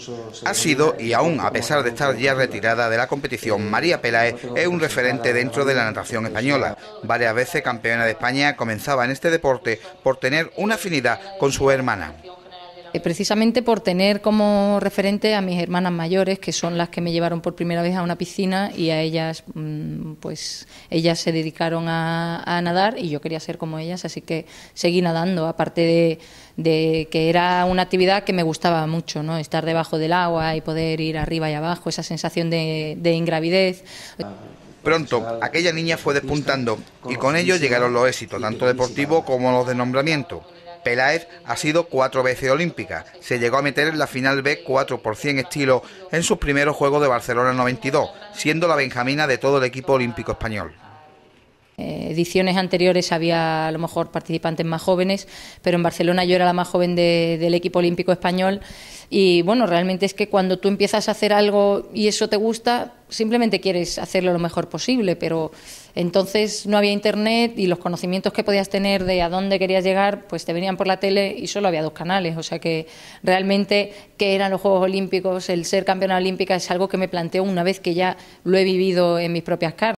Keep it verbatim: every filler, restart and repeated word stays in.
Ha sido, y aún a pesar de estar ya retirada de la competición, María Peláez es un referente dentro de la natación española. Varias veces campeona de España, comenzaba en este deporte por tener una afinidad con su hermana. Precisamente por tener como referente a mis hermanas mayores, que son las que me llevaron por primera vez a una piscina, y a ellas, pues ellas se dedicaron a, a nadar y yo quería ser como ellas, así que seguí nadando, aparte de, de que era una actividad que me gustaba mucho, ¿no? Estar debajo del agua y poder ir arriba y abajo, esa sensación de, de ingravidez. Pronto, aquella niña fue despuntando y con ello llegaron los éxitos, tanto deportivos como los de nombramiento. Peláez ha sido cuatro veces olímpica, se llegó a meter en la final B cuatro por cien estilo en sus primeros Juegos de Barcelona noventa y dos, siendo la benjamina de todo el equipo olímpico español. Eh, ediciones anteriores había a lo mejor participantes más jóvenes, pero en Barcelona yo era la más joven de, del equipo olímpico español y bueno, realmente es que cuando tú empiezas a hacer algo y eso te gusta, simplemente quieres hacerlo lo mejor posible, pero entonces no había internet y los conocimientos que podías tener de a dónde querías llegar, pues te venían por la tele y solo había dos canales, o sea que realmente qué eran los Juegos Olímpicos, el ser campeona olímpica es algo que me planteo una vez que ya lo he vivido en mis propias carnes.